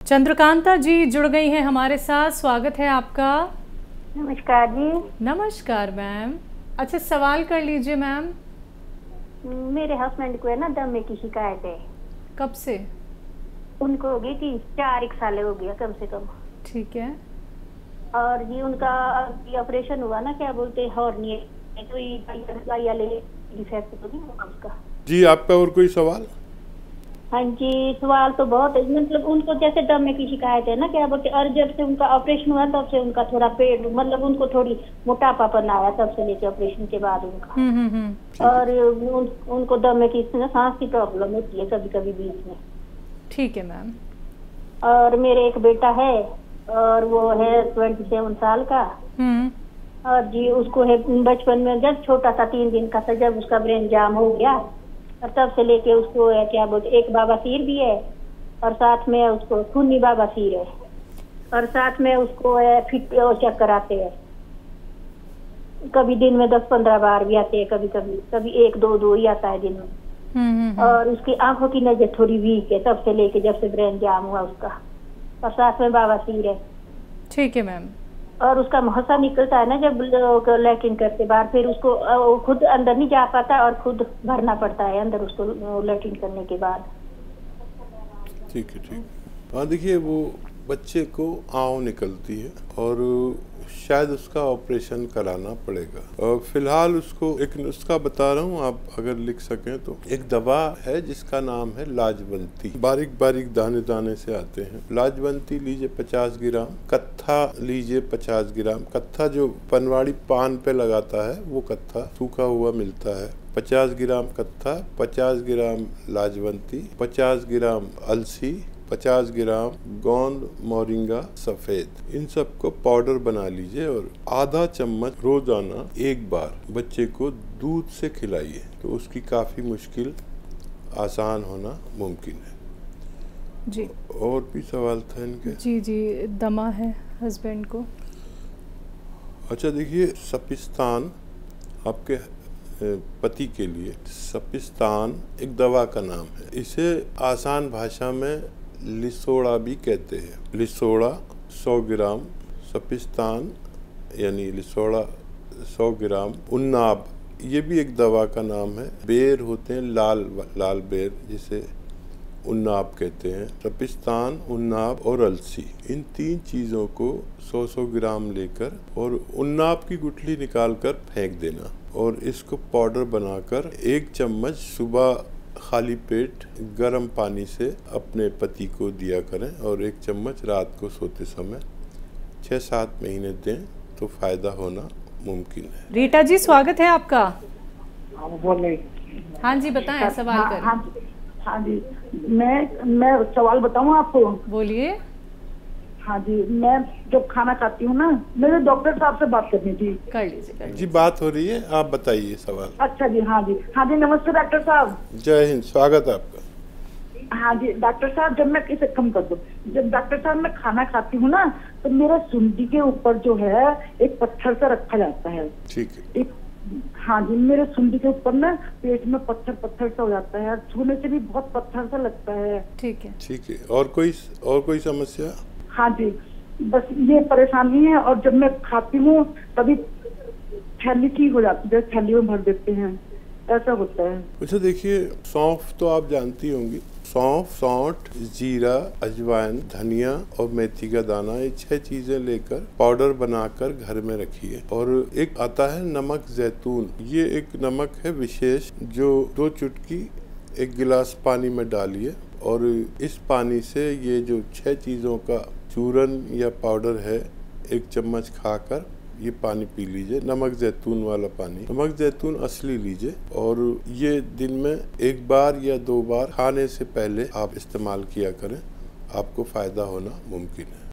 चंद्रकांता जी जुड़ गई हैं हमारे साथ, स्वागत है आपका। नमस्कार जी। नमस्कार मैम। अच्छा, सवाल कर लीजिए मैम। मेरे हस्बैंड को है ना दमे की शिकायत है। कब से? उनको हो गई थी 4 साल हो गया कम से कम। ठीक है। और जी उनका ऑपरेशन हुआ ना, क्या बोलते हैं हॉर्निया, कोई डिफेक्ट तो नहीं हुआ उसका? जी, आपका और कोई सवाल? हाँ जी, सवाल तो बहुत है। मतलब उनको जैसे दमे की शिकायत है ना, क्या बोलते, और जब से उनका ऑपरेशन हुआ तब से उनका थोड़ा पेट, मतलब उनको थोड़ी मोटापापन आया तब से लेके ऑपरेशन के बाद उनका। और उनको दमे की सांस की प्रॉब्लम होती है कभी कभी बीच में। ठीक है मैम। और मेरे एक बेटा है और वो है 27 साल का। और जी उसको है बचपन में जब छोटा था 3 दिन का था, जब उसका ब्रेन जाम हो गया और तब से लेके उसको है क्या बोलते, एक बवासीर भी है और साथ में उसको खूनी बवासीर है और साथ में उसको है फिट चक्कर आते हैं। कभी दिन में 10-15 बार भी आते हैं, कभी कभी कभी 1-2 ही आता है दिन में। और उसकी आंखों की नजर थोड़ी वीक है तब से लेके जब से ब्रेन जाम हुआ उसका, और साथ में बवासीर है। ठीक है मैम। और उसका मुहस्सा निकलता है ना जब लैट्रिन करते बार, फिर उसको खुद अंदर नहीं जा पाता और खुद भरना पड़ता है अंदर उसको लैट्रिन करने के बाद। ठीक है, ठीक। हाँ, देखिए वो बच्चे को आँव निकलती है और शायद उसका ऑपरेशन कराना पड़ेगा। और फिलहाल उसको एक नुस्खा बता रहा हूँ, आप अगर लिख सकें तो। एक दवा है जिसका नाम है लाजवंती, बारीक बारीक दाने दाने से आते हैं। लाजवंती लीजिए 50 ग्राम, कत्था लीजिए 50 ग्राम। कत्था जो पनवाड़ी पान पे लगाता है वो कत्था सूखा हुआ मिलता है। 50 ग्राम कत्था, 50 ग्राम लाजवंती, 50 ग्राम अलसी, 50 ग्राम गोंद मोरिंगा सफ़ेद, इन सब को पाउडर बना लीजिए और आधा चम्मच रोजाना एक बार बच्चे को दूध से खिलाइए तो उसकी काफ़ी मुश्किल आसान होना मुमकिन है। जी। और भी सवाल था इनके? जी, दमा है हस्बैंड को। अच्छा, देखिए सपिस्तान आपके पति के लिए, सपिस्तान एक दवा का नाम है। इसे आसान भाषा में लिसोड़ा भी कहते हैं। लिसोड़ा 100 ग्राम, सपिस्तान यानी लिसोड़ा 100 ग्राम, उन्नाब ये भी एक दवा का नाम है। बेर होते हैं लाल लाल बेर, जिसे उन्नाब कहते हैं। सपिस्तान, उन्नाब और अलसी, इन 3 चीज़ों को 100-100 ग्राम लेकर और उन्नाब की गुठली निकालकर फेंक देना और इसको पाउडर बनाकर 1 चम्मच सुबह खाली पेट गर्म पानी से अपने पति को दिया करें और 1 चम्मच रात को सोते समय 6-7 महीने दें तो फायदा होना मुमकिन है। रीटा जी, स्वागत है आपका। बोले। हाँ जी, बताएं, सवाल करें। हाँ जी, मैं सवाल बताऊं आपको? बोलिए। हाँ जी, मैं जब खाना खाती हूँ ना, मेरे डॉक्टर साहब से बात करनी थी। कर लीजिए। जी, बात हो रही है, आप बताइए सवाल। अच्छा जी, हाँ जी, हाँ जी, नमस्ते डॉक्टर साहब। जय हिंद, स्वागत है आपका। हाँ जी डॉक्टर साहब, जब मैं इसे कम कर दूं, जब डॉक्टर साहब मैं खाना खाती हूँ ना तो मेरा सुंडी के ऊपर जो है एक पत्थर सा रखा जाता है। ठीक है। हाँ जी, मेरे सुंडी के ऊपर ना पेट में पत्थर सा हो जाता है, छूने से भी बहुत पत्थर सा लगता है। ठीक है, ठीक है। और कोई समस्या? हाँ जी, बस ये परेशानी है। और जब मैं खाती हूँ तभी थैली ठीक हो जाती है, थैली में भर देते हैं, ऐसा होता है। अच्छा, देखिए सौंफ तो आप जानती होंगी। सौंफ, सौंठ, जीरा, अजवाइन, धनिया और मेथी का दाना, ये 6 चीजें लेकर पाउडर बनाकर घर में रखिए। और एक आता है नमक जैतून, ये एक नमक है विशेष, जो 2 चुटकी 1 गिलास पानी में डालिए और इस पानी से ये जो 6 चीजों का चूरन या पाउडर है 1 चम्मच खाकर ये पानी पी लीजिए। नमक जैतून वाला पानी, नमक जैतून असली लीजिए और ये दिन में 1 बार या 2 बार खाने से पहले आप इस्तेमाल किया करें, आपको फायदा होना मुमकिन है।